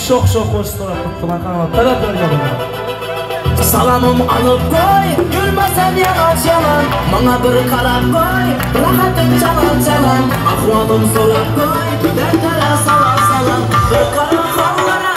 sho'x qo'shiq qilib marhamat talablarga bo'laman. Salamım alıp koy, gülmesen yanaş yalan. Bana bir qarab koy, rahatım çalan çalan. Ahvalım sorab koy, derdara salam salam. Bir qara hallara.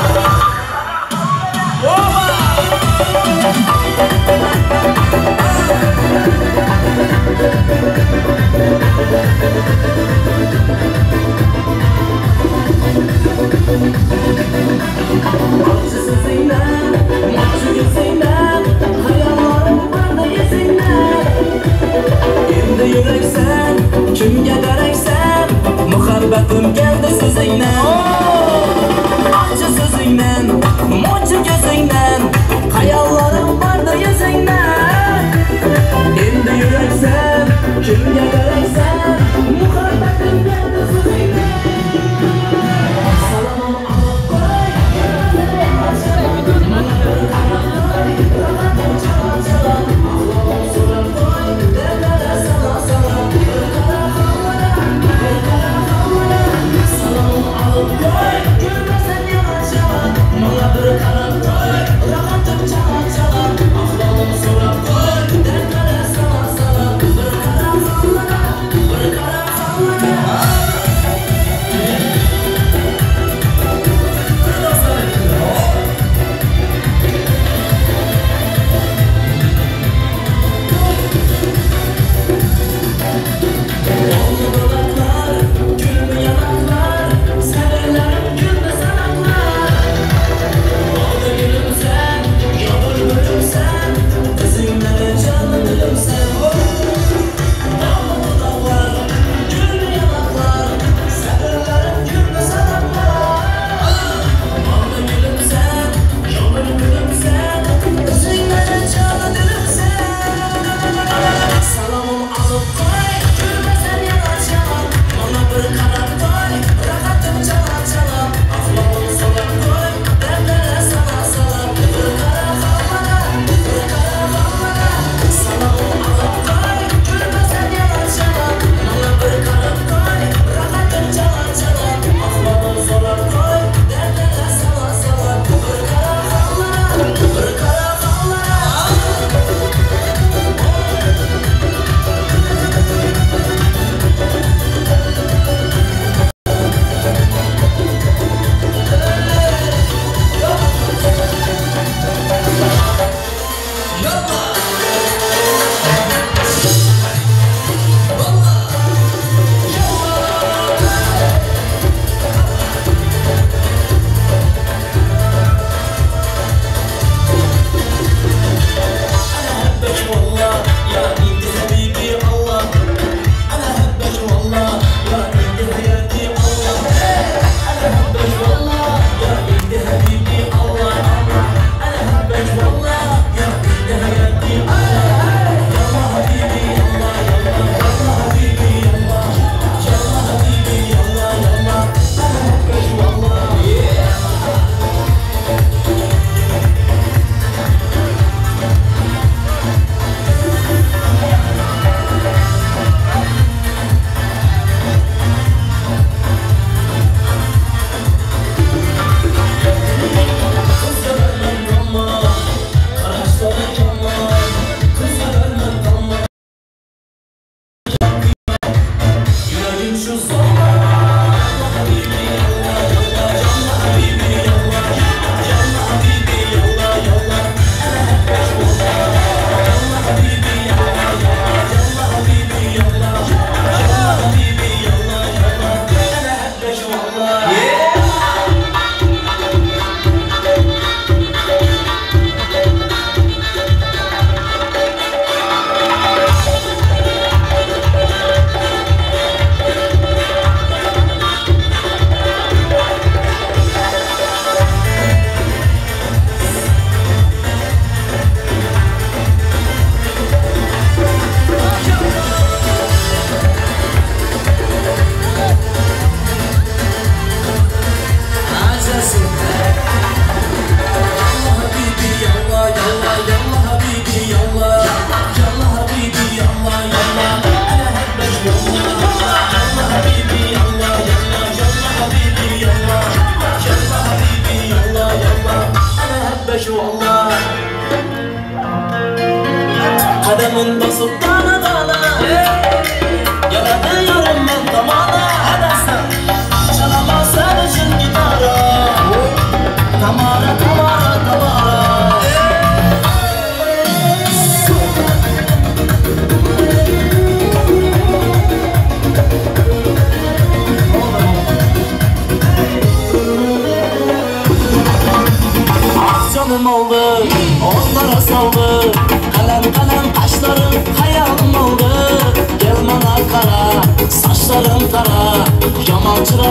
Kimga daraksan, muhabbatim keldi sizingdan. Acı sizingdan, mo'chi ko'zingdan, hayollarim bordi yuzingdan. Endi yuraksan, kimga daraksan, muhabbatim keldi sizingdan. Salomim olib qo'y, yeah.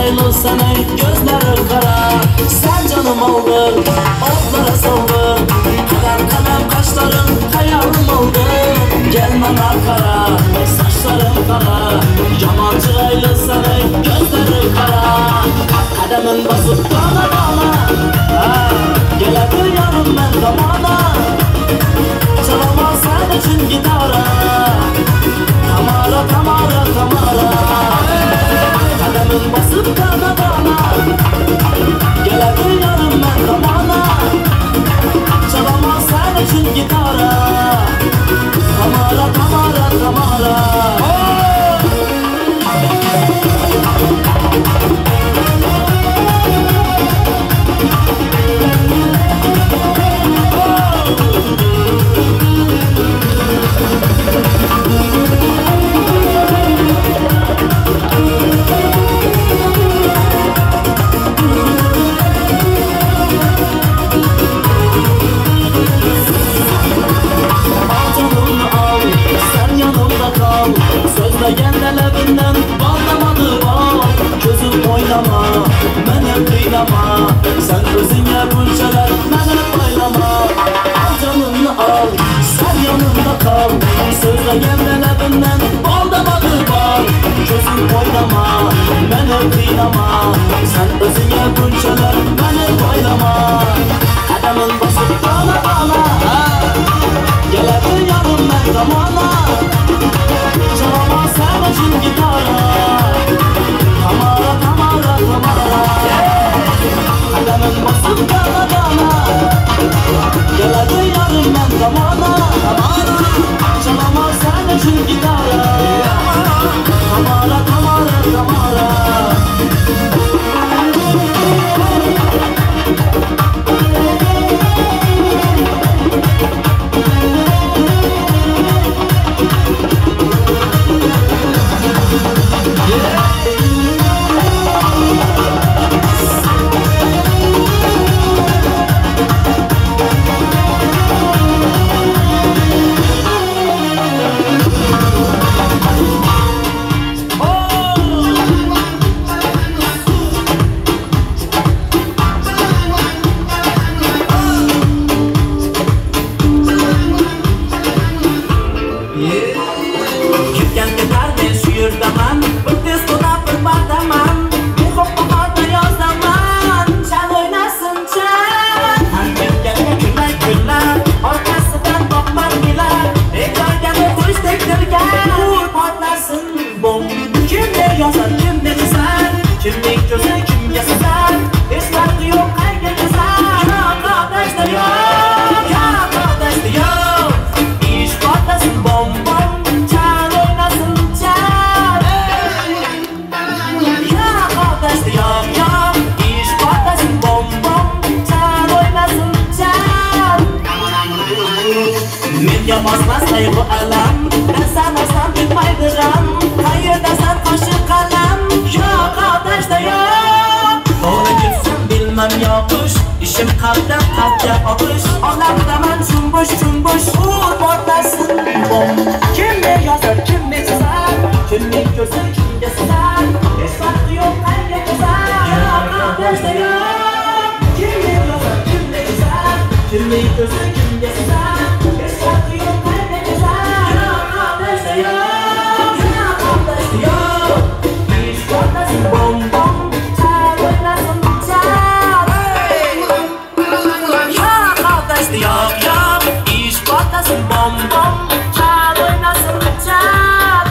çıraylı seni gözlerin kara. Sen canım oldun, otlara soldun. Kalem kalem kaşların hayalim oldun. Gelmem arkara, saçların kara. Yaman çıraylı seni gözlerin kara. Kademin basıp dana dana. Gelebilir yanım ben damana. Çalamam sen için gitara. Tamara tamara tamara. Kademin basıp dana dana. Gelebilir yanım ben damana. Çalamam sen için gitara. Tamara tamara tamara. Sözlegende lebinden bağlamadı bal. Gözüm oynama, meni kıynama. Sen özüne buncalar, meni baylama. Al canını al, sen yanımda kal. Sözlegende lebinden bağlamadı bal. Gözüm oynama, meni kıynama. Sen özüne buncalar, meni baylama. Kademin basıp dana dana. Gelebilir yanım ben zamana. Çalamam sen için gitara. Tamara tamara tamara. Kademin basıp dana dana. Gelebilir yarım ben zamana. Çalamam sen için gitara. Tamara tamara tamara. Yapmazlar saygı alam. Ben sanırsam bitmaydıram. Hayırdasan kaşık kalem. Yok kardeş de yok. Doğru gitsin bilmem yokuş. İşim kalpten kalpte okuş. Onlarda ben cumbuş cumbuş. Uğur portlasın bom. Kim ne yazar kim ne çizer. Kimin gözü kimde sızar. Hiç farkı yok her güzel. Yok kardeş de yok. Kim ne yazar kim ne çizer. Kimin gözü kimde sızar. Hiç farkı yok her güzel. Yok kardeş de yok. Yok kardeş de yok. Hiç portlasın bom bom. Çar oynasın çar. Yok kardeş de yok yok. Hiç portlasın bom bom. Çar oynasın çar.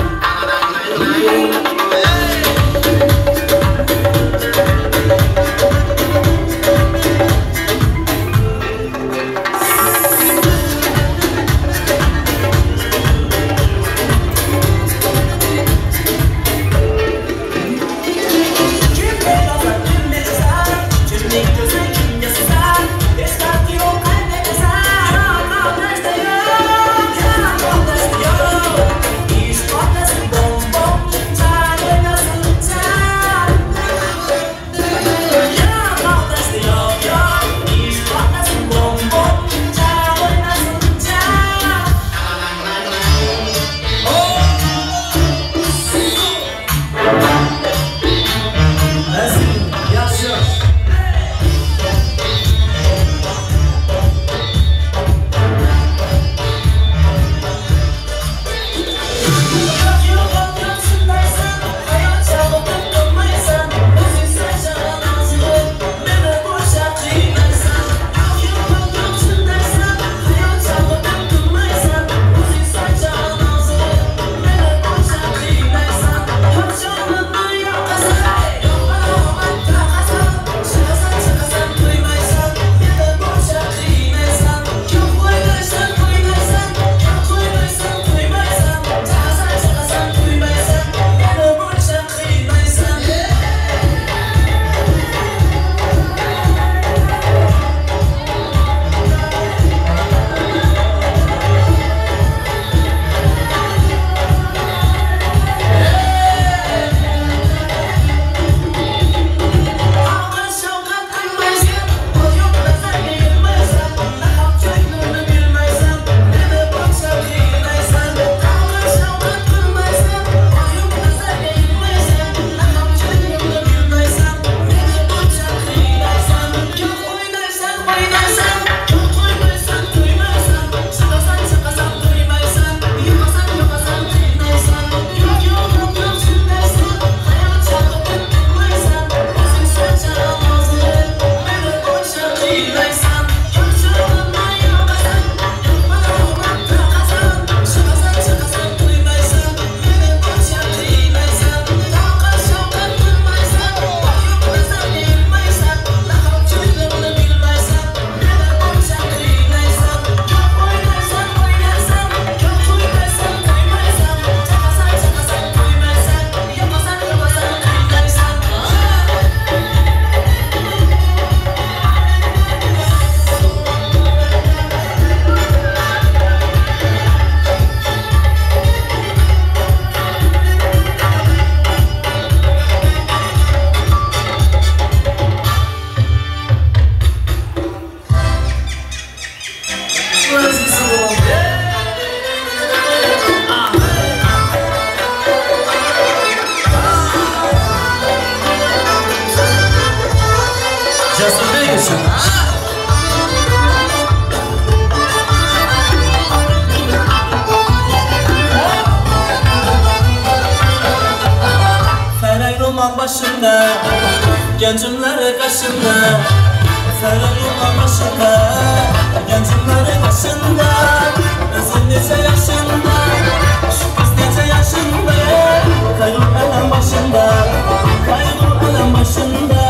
Başında, gencimleri kaşında, sarılma başında, gencimleri kaşında, özün nece yaşında, şu kız nece yaşında, kayıp elem başında, kayıp elem başında.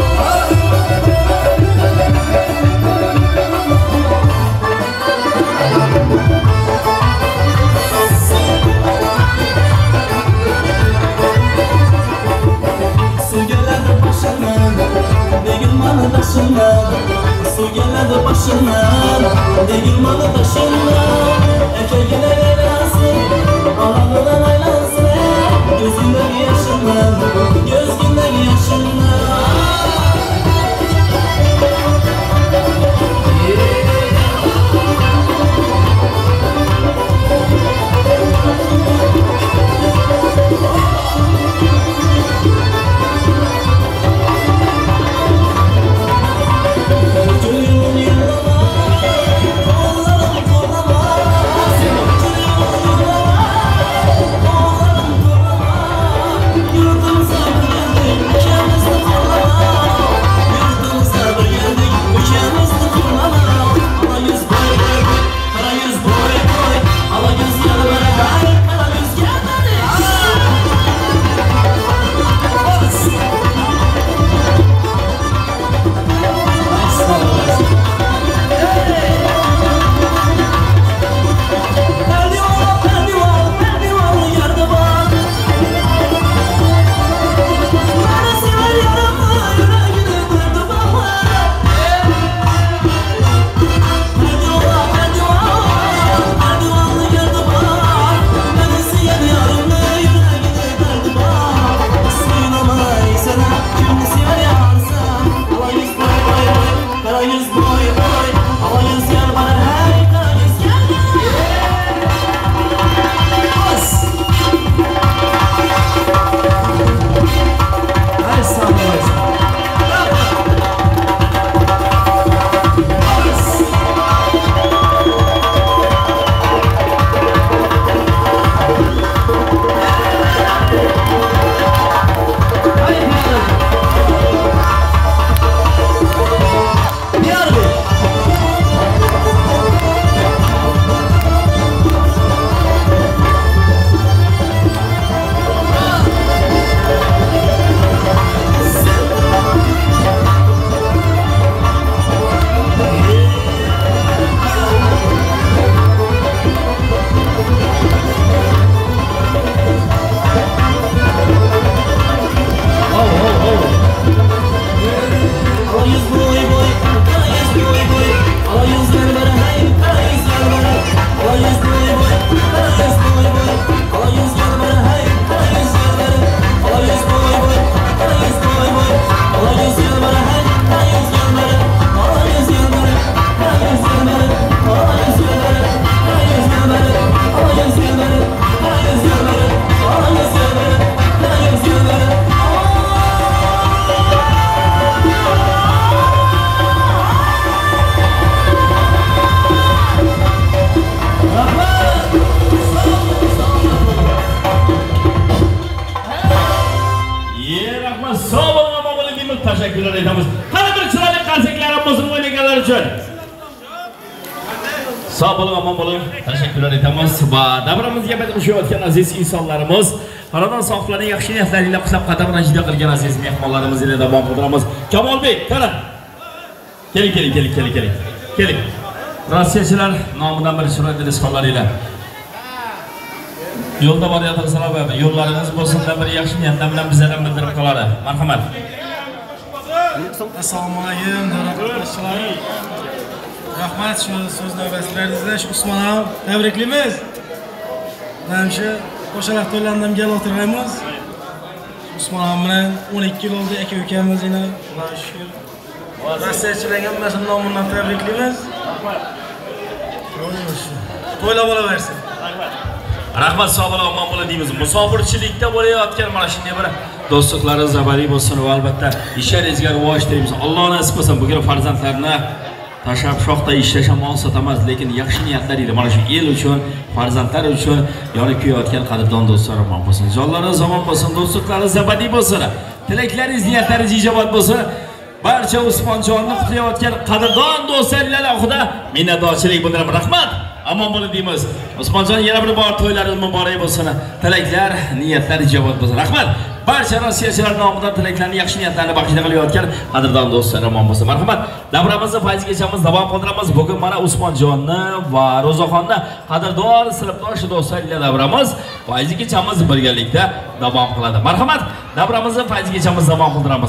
Su gelmedi başından, değirmanı taşından, erkeğine eylansın, ağlamından aylansın, gözündeki yaşından, gözündeki yaşından. Teşekkürler ederiz. Hadi bir sırayla konsertlerimizin oynayanlar için. Sağ olun, aman olun. Teşekkürler ederiz. Davramızga bitmiş o'tgan aziz insonlarimiz, aradan soflarning yaxshi niyatlariga qutlab qadamini jida qilgan aziz mehmonlarimiz ile davom ettiramiz. Kamolbek, qara. Keling. Rossiyachilar nomidan bir surat rizqonlaringlar. Yo'lda borayotganlar va yo'llaringiz bo'lsin deb bir yaxshi niyatlar bilan bizlarga bildirib qoladi. Marhamat. Assalomu alaykum, do'stlar. Rahmat shu so'z navbatlaringizda shu Usmonov tabriklaymiz. Mana shu qo'shaloq to'ylardan gal o'tiramiz. Usmonov bilan 12 yil oldi aka ukamiz yana Allohga shukr. Rossiyachilarga hammasini nomidan tabriklaymiz. Rahmat. To'ylab olaversin. Rahmat. Rahmat sog' bo'ling, omon bo'ling deymiz. Musofirchilikda bo'layotgan mana shunday bir do'stliklaringiz abadiy bo'lsin va albatta ishlaringizga rivoj tilaymiz. Alloh nasib qilsin bugun farzandlarni tashab shoxda ishlash mol sotamas, lekin yaxshi niyatlar ila mana shu el uchun, farzandlar uchun yonib kuyayotgan qadrdon do'stlar omon bo'lsin. Jonlaringiz omon bo'lsin, do'stliklaringiz abadiy bo'lsin. Tilaklaringiz, niyatlaringiz ijobat bo'lsin. Barcha Usmonjonni kutayotgan qadrdon do'stlarga xudo minnatdorchilik bildiraman. Rahmat. Amon bo'ling deymiz. Usmonjon yana bir bor to'ylaringiz muborak bo'lsin. Tilaklar, niyatlar ijobat bo'lsin. Rahmat. Barcha rossiyachilar nomidan tilaklarni, yaxshi niyatlarni baxshida qilayotgan qadrdon do'stlar amon bo'lsin. Marhamat. Davramizni fayzgacha davom qildiramiz. Bugun mana Usmonjonni va Ro'zaxonni qadrdon sinfdosh do'stlarga davramiz fayzgacha birgalikda davom qiladi. Marhamat. Davramizni fayzgacha davom qildiramiz.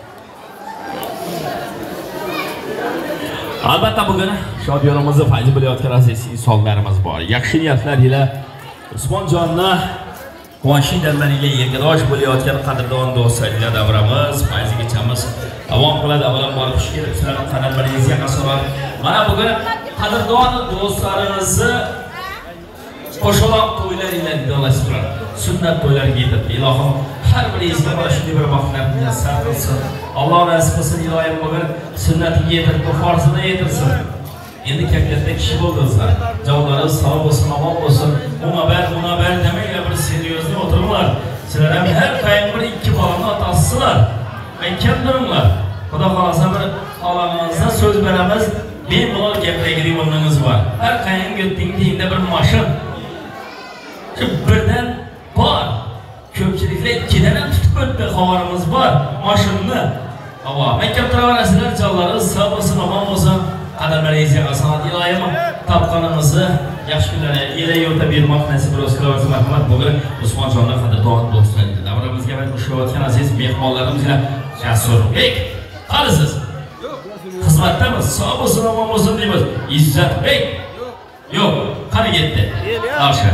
Albatta bugun shodiyonimizni fayzi bo'layotgan aziz insonlarimiz bor. Yaxshi niyatlar ila Usmonjonni quvonchli damlar ila yergadosh bo'layotgan qadrdon do'stlarga davramiz fayzigachamiz davom qiladi. Avvalambor xush kelibsizlar qadamlaringizga qasorat. Mana bugun qadrdon do'stlarimizni qo'shaloq to'ylar ila vidolasizlar. Sunnat to'ylariga yetib, ilohim har biringizga mana shunday bir vaqtlarni yassar qilsin. Alloh nasib qilsin, ilohim bugun sunnatiga yetib, bu farzini yetirsin. Endi katta kishi bo'ldingizlar. Jonlaringiz sog' bo'lsin, omon bo'lsin. Munobar demanglar, bir seryozni o'tiringlar. Sizlar ham har qayin bir ikki bolani otasizlar. Aytgan turinglar. Xudo xolasa bir xolamizda so'z beramiz. Bemalol gapiradigan o'rningiz bor. Har qayin gapingda bir mashin. Shu birdan bor. Ko'pchiliklar ikkidan ham tutib o'tdi, xabarimiz bor. Mashinni. Ava, maktab turaverasizlar, jonlaringiz sog' bo'lsin, omon bo'lsin. Qadamlaringizga qasorat ilohim. Topqanimizni yaxshi kunlarga ila yo'lda bermoq nasib bo'lsin. Marhamat, bugun Usmonjonning qadrdon do'stlarga davramizga va qo'shayotgan aziz mehmonlarimiz bilan Jasurbek. Qalisiz? Xizmatdamiz. Sog' bo'lsin, omon bo'lsin deymiz. Izzatbek. Yo'q, qani ketdi. Yaxshi.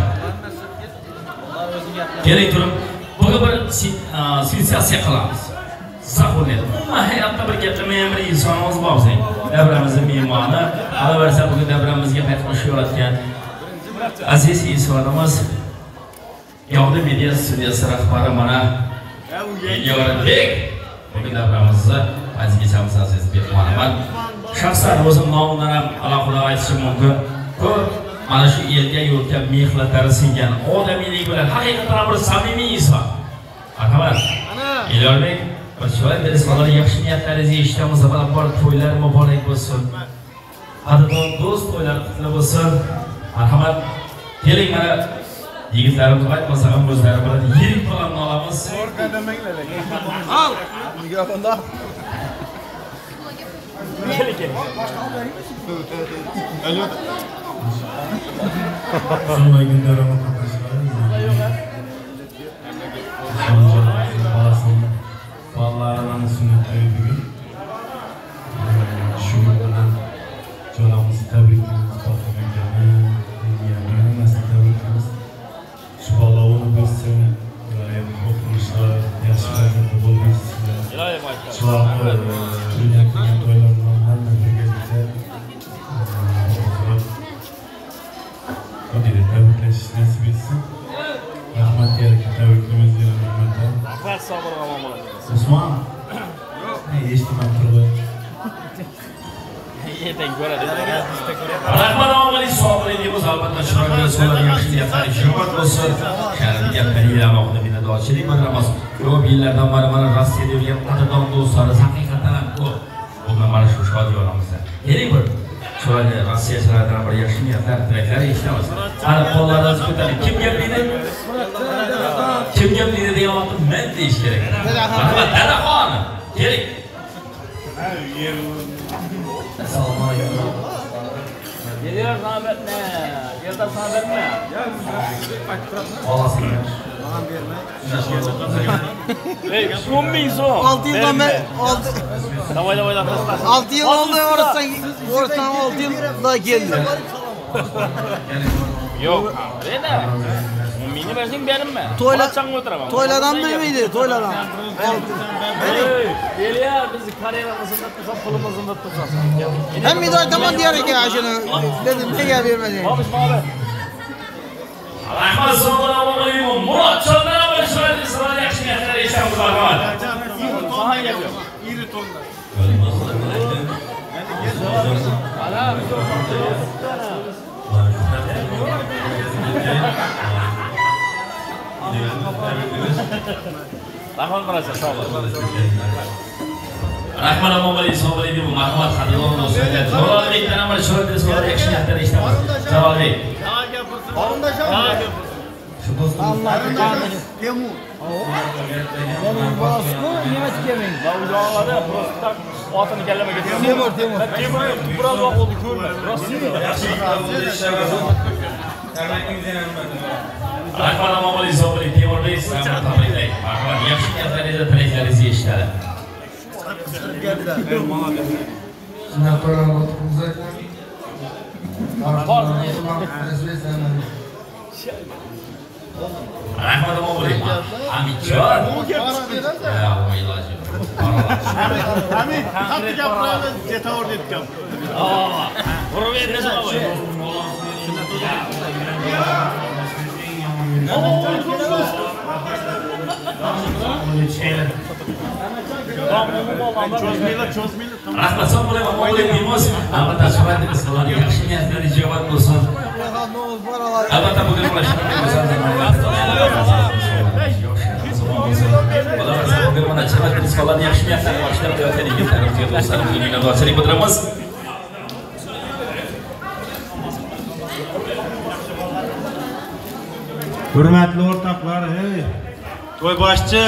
Kerak turib, bugun bir sensatsiya qilamiz. Saqlanadi. Hayotda bir gapirmagan bir insonimiz bor bizning. Davramizning mehmoni, qolaversa bugun davramizga qaytib qo'shayotgan aziz insonimiz Yog'di media studiyasi rahbari mana Yorbek. Bugun davramizni azizgachamiz aziz mehmonaman. Shaxsan o'zim nomidan ham alohida aytishim mumkin. Ko'p mana shu elga yo'lga mehnatlar singan odamiylik bilan haqiqatan bir samimiy inson. Marhamat. Yorbek Başlayalım dedi sonra yaxshi niyatlaringizni eshitamiz. Avvalambor to'ylar muborak bo'lsin. Qadrdon do'st to'ylar qutlu bo'lsin. Marhamat. Keling mana yigitlarimiz aytmasa ham o'zlari biladi. Yirik bilan olamiz. Al. Mikrofonda. Keling. Alo. Sunmay günlerime Vallahi sünnetleri bugün şu günlerden canımızı tebrikimiz bakımından yani nasıl tebrikimiz şu balonu bilsin yani okumuşlar yaşlarında bulmuşsun şu an dünyadaki toylarından her birlikte o değil tebrikleşiş nasip etsin rahmet yerine tebriklimiz yerine rahmetten Afer sabır ama Osman, ne eshitmam turib. Yeting ko'radi. Rahmat omali sabr deymiz, albatta chiroyli so'zlar, yaxshi niyatlar ijobat bo'lsin. Sharafli gaplarga alohida minnatdorchilik bildiramiz. Ko'p yillardan beri mana Rossiyada yurgan qadrdon do'stlarimiz haqiqatan ham ko'p. Bugun mana shu shodiyonimizda. Keling bir chiroyli rossiyachilardan bir yaxshi niyatlar, tilaklar eshitamiz. Hali qo'llaringizni ko'taring. Kim gaplaydi? Kim gaplaydi degan vaqtda men deyish kerak. Marhamat, Dadaxon. Keling. Assalomu alaykum. Geliyor sahabatne. Yerda sahabatne. Olasizmi? Bana berme. Ey, 10 ming so'm. 6 yildan beri 6 yil oldu orasdan 6 yilda keldi. Yo'q, neda? 10 mingni bersang berimmi? To'ylatchang o'tiraman. To'yladan bilmaydi, to'yladan. Beliya biz karyeramizni tutsa, pulimizni tutsa. Hem bir aytaman diyor ki şunu dedim nega bermedin? Rahmat sog'lom bo'ling. Murodjonlar va shoirlar yaxshi niyatlar eshitamiz barhol. Rahmat barasa sog' bo'ling. Rahmat bo'ling, sog' bo'ling. Marhamat xaridor do'stlar. Jalolbekdan ham shoirlar yaxshi niyatlar eshitamiz. Jalolbek. Temur. Rahmat bo'ling. Hamidjon. Hamid, qanday gapiramiz? Jetaver deb gap. Urib bersa bo'y. Rahmat bo'ling deymiz. Albatta suhbatimiz bilan yaxshi niyatlar ijobat bo'lsin. Albatta bugun Hurmatli o'rtoqlar, hey. To'yboshchi.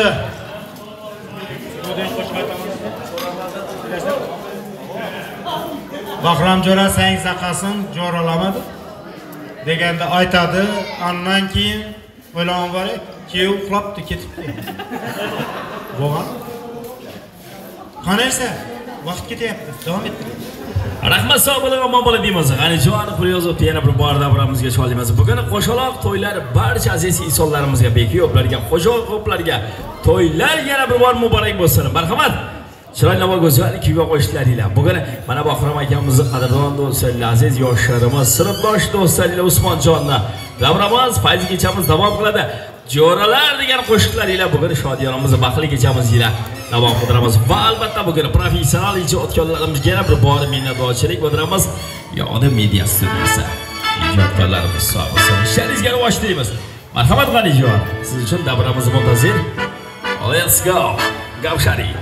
Bahramjo'ra sang saqasin jo'ralamadi deganda aytadi, ondan keyin o'ylam bor, keyin uxlabdi ketibdi. Bo'lgan. Qanaysa, vaqt ketyapti, davom ettiring. Rahmat sog' bo'ling, omon bo'ling deymiz. G'anijon Quryozovni yana bir bor davramizga chorlaymiz. Bugun qo'shaloq to'ylar barcha aziz insonlarimizga, bekiyoblarga, qo'shoqlarga to'ylar yana bir bor muborak bo'lsin. Marhamat. Chiroyli va go'zal kuyga qo'shiqlaringlar. Bugun mana Bahrom akamizni qadrdon do'stlar, aziz yoshlarimiz, sinfdosh do'stlar Usmonjonni davramiz, fayz kechamiz davom qiladi. Jo'ralar degan qo'shiqlaringlar bugun shodiyonimizni baxtli kechamiz ila davom qildiramiz. Va albatta bugun professional ijodkorlarimizga yana bir bor minnatdorchilik bildiramiz. Yog'da media studiyasi ijodkorlarimiz sog' bo'lsin. Ishlaringizga boshlaymiz. Marhamat G'anijon, siz uchun davramiz muntazir. Let's go. Gavshari.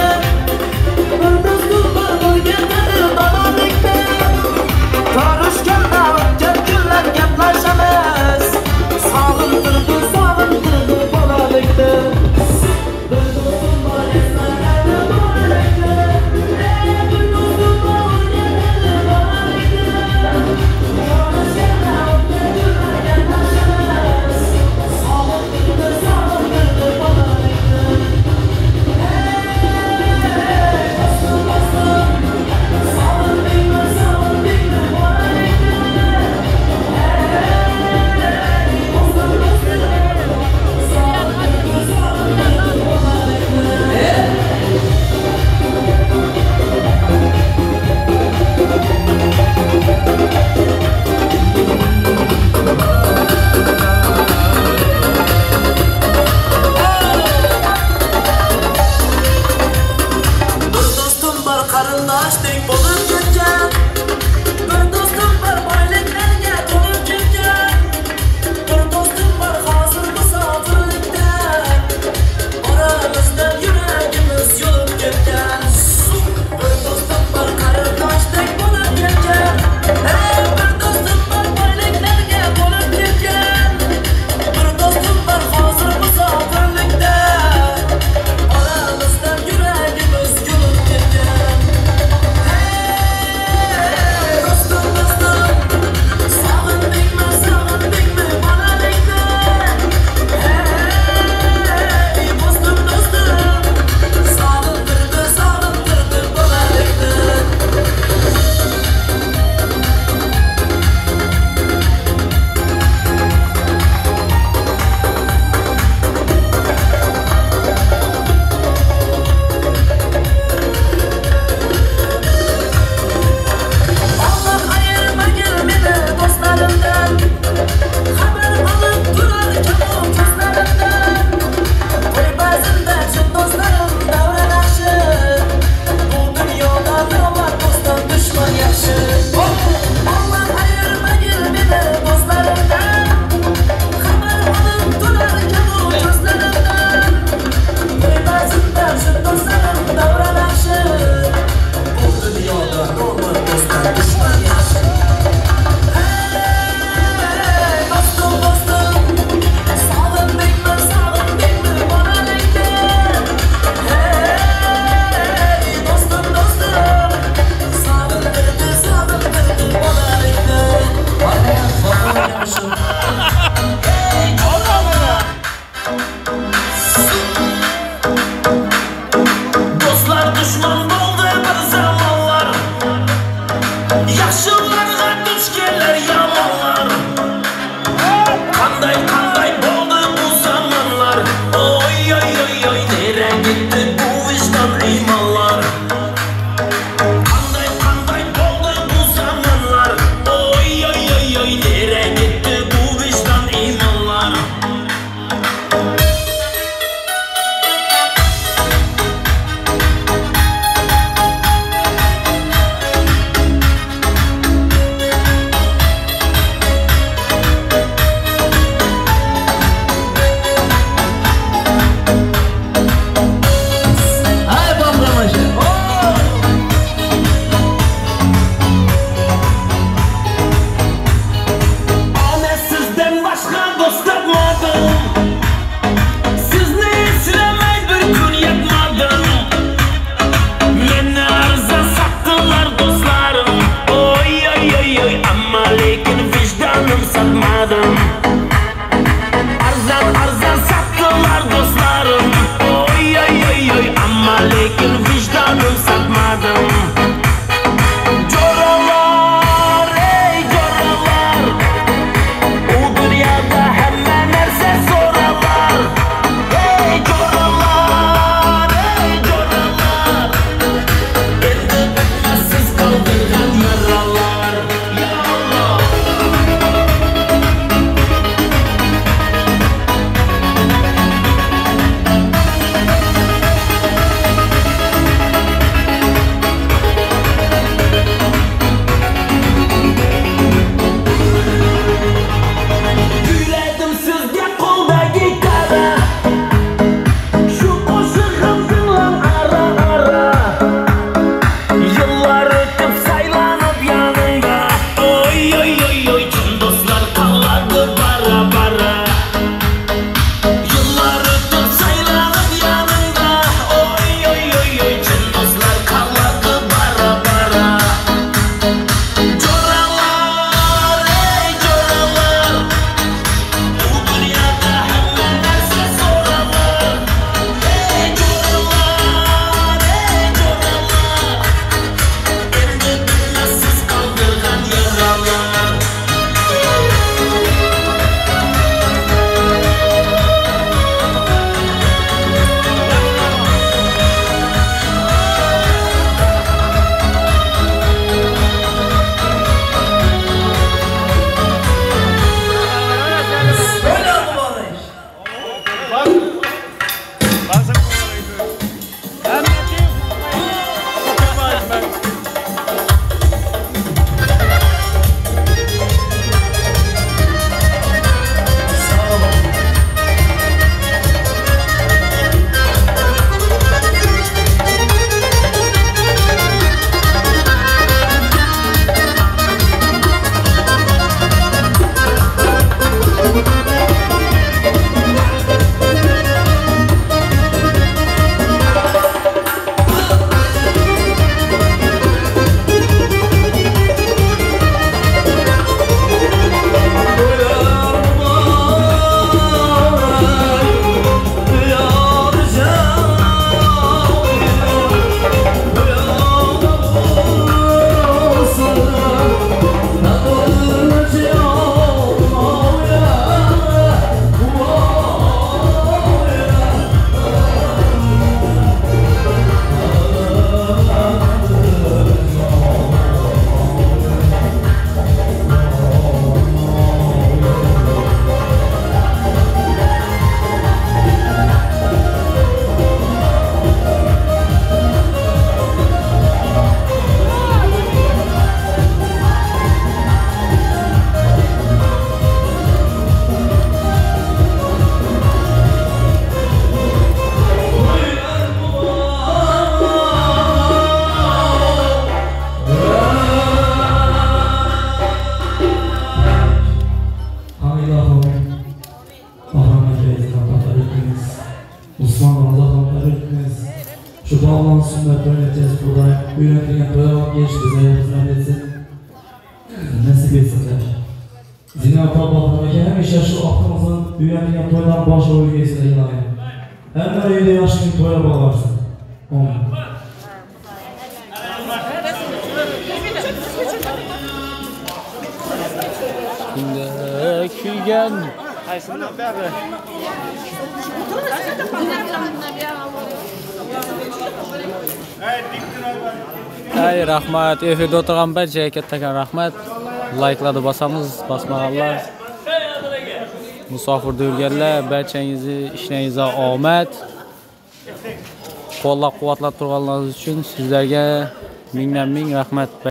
Karışka yatmadım. Sizni eslemey bir kun yatmadım. Meni arzon sattılar dostlarım. Oy oy oy oy, amma lekin vicdanım satmadım. Arzon sattılar dostlarım. Oy oy oy oy, amma lekin vicdanım satmadım. Coralar, ey coralar, bu dünyada hemen nerse soralar. Ey coralar, endi bitmesiz kaldırgan yaralar. Ya Allah. Güledim sizge kolda gitara. Şu koşuğum dinlen ara ara. Yıllar ötüp saylanıp yanında. Oy oy oy oy, tüm dostlar kalladı bara bara. Yıllar ötüp saylanıp yanında. Oy oy oy oy, tüm dostlar kalladı bara bara. Coralar, ey coralar, bu dünyada hemen nerse soralar. Ey coralar, endi bitmesiz kaldırgan yaralar. Şu bağlan sünnetlerini edeceğiz burada. Üyönetken doyalım geç bize hizmet etsin. Nasip etsinler. Zine Apal Bakanı'nda hemişe şu aklımızın üyönetken toydan baş rolü geçsin ilayım. Hemen öyle yaşlı toya bağlarsın. Onu. Şimdi kuygan Ay rahmat, efirde o'tirgan barchaga kattakon rahmat. Like'larni bosamiz, bosmaganlar. Musofirda yurganlar, barchangizni ishlaringizga omad. Qo'llab-quvvatlab turganlaringiz uchun sizlarga mingdan ming rahmat.